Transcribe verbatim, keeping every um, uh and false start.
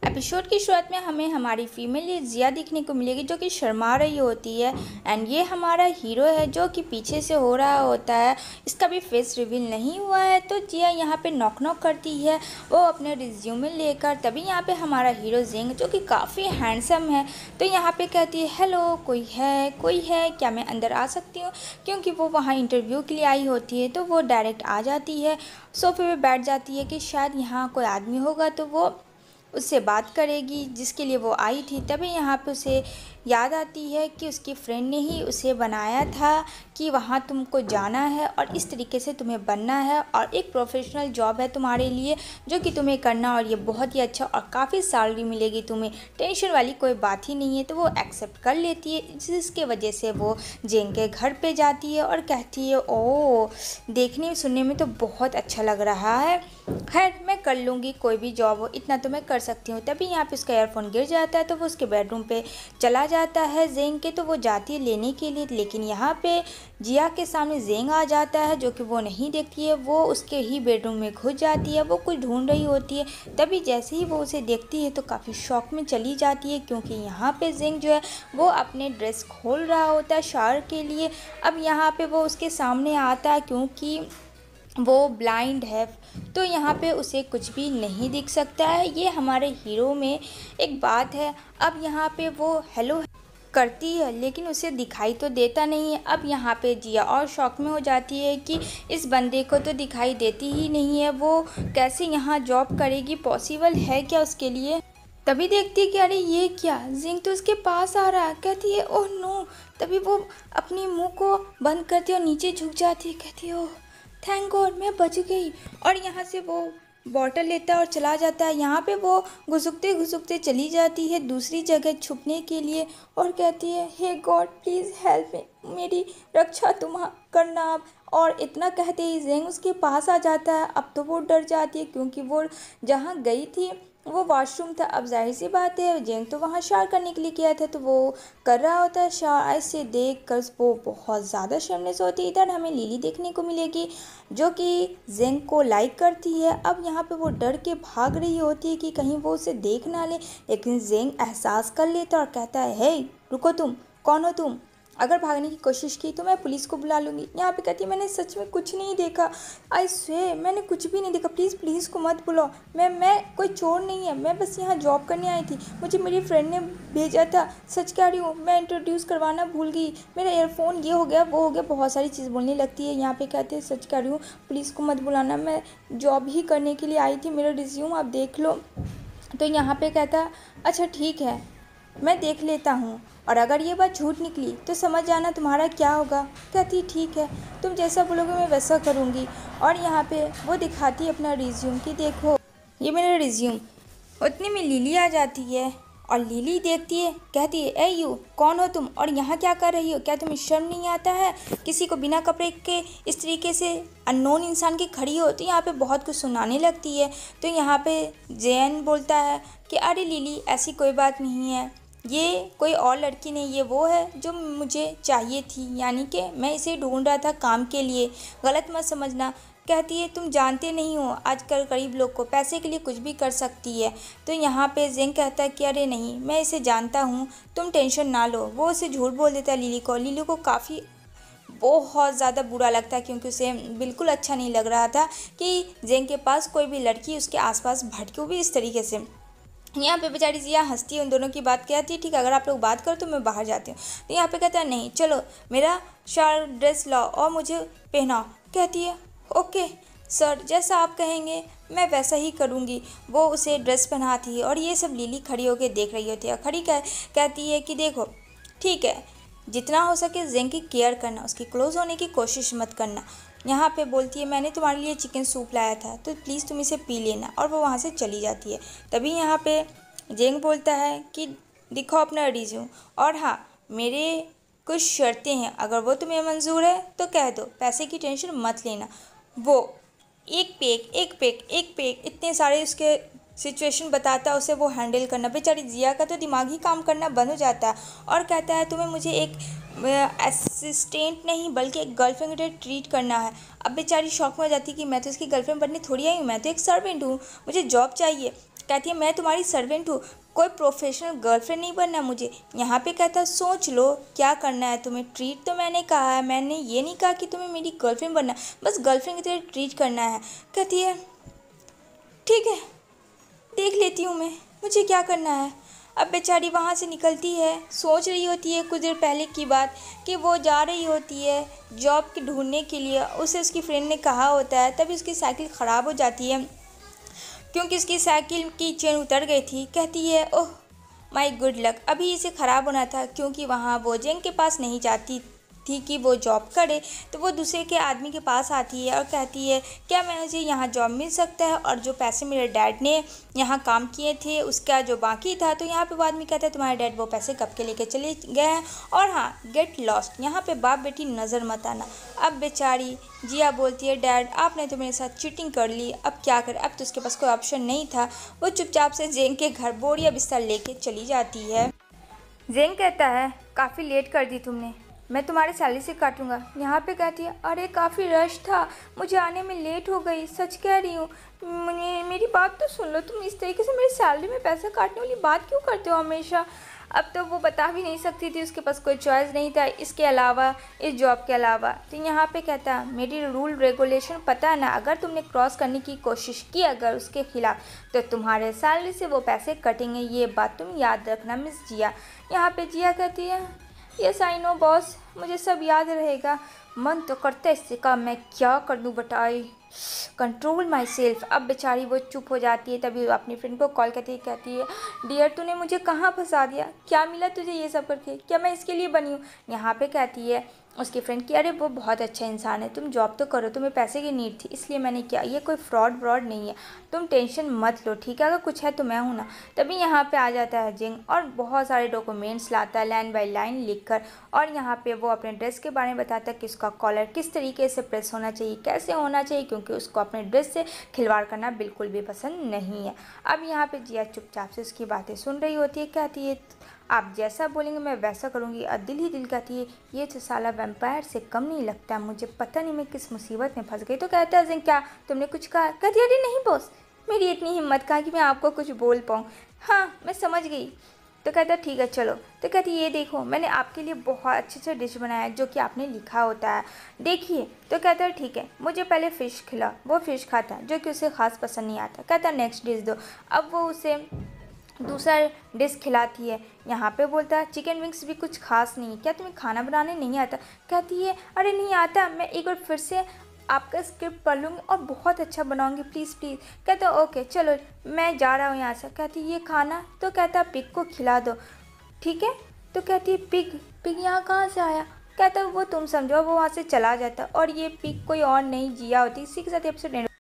Episode की शुरुआत में हमें हमारी फीमेल लीड जिया दिखने को मिलेगी, जो कि शर्मा रही होती है। एंड ये हमारा हीरो है जो कि पीछे से हो रहा होता है। इसका भी फेस रिवील नहीं हुआ है। तो जिया यहाँ पे नॉक नॉक करती है वो अपने रिज्यूमे लेकर। तभी यहाँ पे हमारा हीरो जेंग, जो कि काफ़ी हैंडसम है, तो यहाँ पे कहती है हेलो, कोई है कोई है क्या, मैं अंदर आ सकती हूँ। क्योंकि वो वहाँ इंटरव्यू के लिए आई होती है, तो वो डायरेक्ट आ जाती है, सोफे पे बैठ जाती है कि शायद यहाँ कोई आदमी होगा तो वो उससे बात करेगी जिसके लिए वो आई थी। तभी यहाँ पे उसे याद आती है कि उसकी फ्रेंड ने ही उसे बनाया था कि वहाँ तुमको जाना है और इस तरीके से तुम्हें बनना है और एक प्रोफेशनल जॉब है तुम्हारे लिए जो कि तुम्हें करना, और ये बहुत ही अच्छा और काफ़ी सैलरी मिलेगी तुम्हें, टेंशन वाली कोई बात ही नहीं है। तो वो एक्सेप्ट कर लेती है, जिसके वजह से वो जेंग के घर पे जाती है और कहती है ओ, देखने सुनने में तो बहुत अच्छा लग रहा है, खैर मैं कर लूँगी, कोई भी जॉब हो इतना तो मैं कर सकती हूँ। तभी यहाँ पे उसका ईयरफोन गिर जाता है, तो वो उसके बेडरूम पे चला जाता है जेंग के। तो वो जाती है लेने के लिए, लेकिन यहाँ पे जिया के सामने जेंग आ जाता है, जो कि वो नहीं देखती है। वो उसके ही बेडरूम में घुस जाती है, वो कुछ ढूंढ रही होती है। तभी जैसे ही वो उसे देखती है तो काफ़ी शॉक में चली जाती है, क्योंकि यहाँ पे जेंग जो है वो अपने ड्रेस खोल रहा होता है शावर के लिए। अब यहाँ पे वो उसके सामने आता है, क्योंकि वो ब्लाइंड है, तो यहाँ पे उसे कुछ भी नहीं दिख सकता है। ये हमारे हीरो में एक बात है। अब यहाँ पे वो हेलो करती है, लेकिन उसे दिखाई तो देता नहीं है। अब यहाँ पे जिया और शॉक में हो जाती है कि इस बंदे को तो दिखाई देती ही नहीं है, वो कैसे यहाँ जॉब करेगी, पॉसिबल है क्या उसके लिए। तभी देखती है कि अरे ये क्या, जिंग तो उसके पास आ रहा है। कहती है ओह नो। तभी वो अपनी मुंह को बंद करती है और नीचे झुक जाती है, कहती है ओह थैंक गॉड मैं बच गई। और यहाँ से वो बॉटल लेता है और चला जाता है। यहाँ पे वो घुसुकते घुसुकते चली जाती है दूसरी जगह छुपने के लिए और कहती है hey God please help me, मेरी रक्षा तुम करना आप। और इतना कहते ही जेंग उसके पास आ जाता है। अब तो वो डर जाती है, क्योंकि वो जहाँ गई थी वो वॉशरूम था। अब जाहिर सी बात है जेंग तो वहाँ शावर करने के लिए किया था, तो वो कर रहा होता है शावर। ऐसे देख कर वो बहुत ज़्यादा शर्मलेस होती है। इधर हमें लिली देखने को मिलेगी, जो कि जेंग को लाइक करती है। अब यहाँ पे वो डर के भाग रही होती है कि कहीं वो उसे देख ना ले, लेकिन जेंग एहसास कर लेता और कहता है हे रुको, तुम कौन हो, तुम अगर भागने की कोशिश की तो मैं पुलिस को बुला लूँगी। यहाँ पे कहती है मैंने सच में कुछ नहीं देखा, आई स्वे मैंने कुछ भी नहीं देखा, प्लीज़ पुलिस को मत बुलाओ, मैं मैं कोई चोर नहीं है, मैं बस यहाँ जॉब करने आई थी, मुझे मेरी फ्रेंड ने भेजा था, सच कह रही हूँ, मैं इंट्रोड्यूस करवाना भूल गई, मेरा ईयरफोन ये हो गया वो हो गया, बहुत सारी चीज़ बोलने लगती है। यहाँ पे कहते हैं सच कह रही हूँ, पुलिस को मत बुलाना, मैं जॉब ही करने के लिए आई थी, मेरा रिज्यूम आप देख लो। तो यहाँ पे कहता अच्छा ठीक है मैं देख लेता हूँ, और अगर ये बात झूठ निकली तो समझ जाना तुम्हारा क्या होगा। कहती ठीक है तुम जैसा बोलोगे मैं वैसा करूँगी। और यहाँ पे वो दिखाती है अपना रिज्यूम कि देखो ये मेरा रिज्यूम। उतने में लिली आ जाती है और लिली देखती है, कहती है ए यू कौन हो तुम और यहाँ क्या कर रही हो, क्या तुम्हें शर्म नहीं आता है किसी को बिना कपड़े के इस तरीके से अननोन इंसान की खड़ी हो। तो यहाँ पे बहुत कुछ सुनाने लगती है। तो यहाँ पे जैन बोलता है कि अरे लिली ऐसी कोई बात नहीं है, ये कोई और लड़की नहीं, ये वो है जो मुझे चाहिए थी, यानी कि मैं इसे ढूंढ रहा था काम के लिए, गलत मत समझना। कहती है तुम जानते नहीं हो आजकल गरीब लोग को पैसे के लिए कुछ भी कर सकती है। तो यहाँ पे जेंग कहता है कि अरे नहीं मैं इसे जानता हूँ, तुम टेंशन ना लो। वो उसे झूठ बोल देता है लिली को। लिली को काफ़ी बहुत ज़्यादा बुरा लगता है, क्योंकि उसे बिल्कुल अच्छा नहीं लग रहा था कि जेंग के पास कोई भी लड़की उसके आसपास भटके भी इस तरीके से। यहाँ पे बेचारी जिया हंसती है उन दोनों की बात, कहती है ठीक है अगर आप लोग बात करो तो मैं बाहर जाती हूँ। तो यहाँ पे कहता है नहीं चलो मेरा शावर ड्रेस लाओ और मुझे पहनाओ। कहती है ओके सर जैसा आप कहेंगे मैं वैसा ही करूँगी। वो उसे ड्रेस पहनाती है और ये सब लिली खड़ी होकर देख रही होती है। खड़ी कह कहती है कि देखो ठीक है जितना हो सके जेंग की केयर करना, उसकी क्लोज होने की कोशिश मत करना। यहाँ पे बोलती है मैंने तुम्हारे लिए चिकन सूप लाया था तो प्लीज़ तुम इसे पी लेना, और वो वहाँ से चली जाती है। तभी यहाँ पे जेंग बोलता है कि दिखाओ अपना रिज्यूम, और हाँ मेरे कुछ शर्तें हैं, अगर वो तुम्हें मंजूर है तो कह दो, पैसे की टेंशन मत लेना। वो एक पे एक एक पे एक एक पे एक इतने सारे उसके सिचुएशन बताता है उसे वो हैंडल करना। बेचारी जिया का तो दिमाग ही काम करना बंद हो जाता है और कहता है तुम्हें मुझे एक असिस्टेंट नहीं बल्कि एक गर्लफ्रेंड की तरह ट्रीट करना है। अब बेचारी शौक में हो जाती है कि मैं तो इसकी गर्लफ्रेंड बनने थोड़ी आई हूँ, मैं तो एक सर्वेंट हूँ, मुझे जॉब चाहिए। कहती है मैं तुम्हारी सर्वेंट हूँ, कोई प्रोफेशनल गर्लफ्रेंड नहीं बनना मुझे। यहाँ पे कहता है सोच लो क्या करना है तुम्हें, ट्रीट तो मैंने कहा है, मैंने ये नहीं कहा कि तुम्हें मेरी गर्लफ्रेंड बनना, बस गर्लफ्रेंड की तरह ट्रीट करना है। कहती है ठीक है देख लेती हूँ मैं, मुझे क्या करना है। अब बेचारी वहाँ से निकलती है, सोच रही होती है कुछ देर पहले की बात कि वो जा रही होती है जॉब के ढूंढने के लिए। उसे उसकी फ्रेंड ने कहा होता है, तभी उसकी साइकिल ख़राब हो जाती है क्योंकि उसकी साइकिल की चेन उतर गई थी। कहती है ओह माय गुड लक, अभी इसे ख़राब होना था, क्योंकि वहाँ वो जेंग के पास नहीं जाती थी कि वो जॉब करे, तो वो दूसरे के आदमी के पास आती है और कहती है क्या मैं मुझे यहाँ जॉब मिल सकता है, और जो पैसे मेरे डैड ने यहाँ काम किए थे उसका जो बाकी था। तो यहाँ पे वो आदमी कहता है तुम्हारे डैड वो पैसे कब के लेके चले गए हैं, और हाँ गेट लॉस्ट, यहाँ पे बाप बेटी नज़र मत आना। अब बेचारी जिया बोलती है डैड आपने तो मेरे साथ चीटिंग कर ली, अब क्या करे, अब तो उसके पास कोई ऑप्शन नहीं था। वो चुपचाप से जेंग के घर बोरिया बिस्तर लेके चली जाती है। जेंग कहता है काफ़ी लेट कर दी तुमने, मैं तुम्हारी सैलरी से काटूंगा। यहाँ पे कहती है अरे काफ़ी रश था, मुझे आने में लेट हो गई, सच कह रही हूँ, मेरी बात तो सुन लो, तुम इस तरीके से मेरी सैलरी में पैसा काटने वाली बात क्यों करते हो हमेशा। अब तो वो बता भी नहीं सकती थी, उसके पास कोई चॉइस नहीं था इसके अलावा, इस जॉब के अलावा। तो यहाँ पे कहता है मेरी रूल रेगुलेशन पता है ना, अगर तुमने क्रॉस करने की कोशिश की अगर उसके खिलाफ, तो तुम्हारे सैलरी से वो पैसे कटेंगे, ये बात तुम याद रखना मिस जिया। यहाँ पे जिया कहती है यस आई नो बॉस, मुझे सब याद रहेगा, मन तो करता है इससे कहा मैं क्या कर दूँ but I control myself. अब बेचारी वो चुप हो जाती है, तभी वो अपनी फ्रेंड को कॉल करती है, कहती है डियर तूने मुझे कहाँ फंसा दिया, क्या मिला तुझे ये सब करके, क्या मैं इसके लिए बनी हूँ। यहाँ पे कहती है उसकी फ्रेंड की अरे वो बहुत अच्छा इंसान है, तुम जॉब तो करो, तुम्हें पैसे की नीड थी इसलिए मैंने किया, ये कोई फ्रॉड व्रॉड नहीं है, तुम टेंशन मत लो ठीक है, अगर कुछ है तो मैं हूँ ना। तभी यहाँ पे आ जाता है जिंग और बहुत सारे डॉक्यूमेंट्स लाता है लाइन बाय लाइन लिख कर, और यहाँ पे वो अपने ड्रेस के बारे में बताता है कि उसका कॉलर किस तरीके से प्रेस होना चाहिए, कैसे होना चाहिए, क्योंकि उसको अपने ड्रेस से खिलवाड़ करना बिल्कुल भी पसंद नहीं है। अब यहाँ पे जिया चुपचाप से उसकी बातें सुन रही होती है, कहती है आप जैसा बोलेंगे मैं वैसा करूँगी, और दिल ही दिल कहती है ये तो साला वैम्पायर से कम नहीं लगता, मुझे पता नहीं मैं किस मुसीबत में फंस गई। तो कहता है क्या तुमने कुछ कहा, कहती है अरे नहीं बॉस, मेरी इतनी हिम्मत कहाँ कि मैं आपको कुछ बोल पाऊँ, हाँ मैं समझ गई। तो कहता है ठीक है चलो। तो कहती है ये देखो मैंने आपके लिए बहुत अच्छे से डिश बनाया है जो कि आपने लिखा होता है, देखिए। तो कहता है ठीक है मुझे पहले फ़िश खिला, वो फ़िश खाता है जो कि उसे ख़ास पसंद नहीं आता। कहता है नेक्स्ट डिश दो, अब वो उसे दूसरा डिश खिलाती है। यहाँ पे बोलता है चिकन विंग्स भी कुछ खास नहीं है, क्या तुम्हें खाना बनाने नहीं आता। कहती है अरे नहीं आता, मैं एक बार फिर से आपका स्क्रिप्ट पढ़ लूँगी और बहुत अच्छा बनाऊँगी, प्लीज़ प्लीज़। कहता है ओके चलो मैं जा रहा हूँ यहाँ से। कहती है ये खाना, तो कहता है पिग को खिला दो ठीक है। तो कहती है पिग, पिग यहाँ कहाँ से आया। कहता है वो तुम समझो, वो वहाँ से चला जाता और ये पिग कोई और नहीं जिया होती। इसी के साथ एपिसोड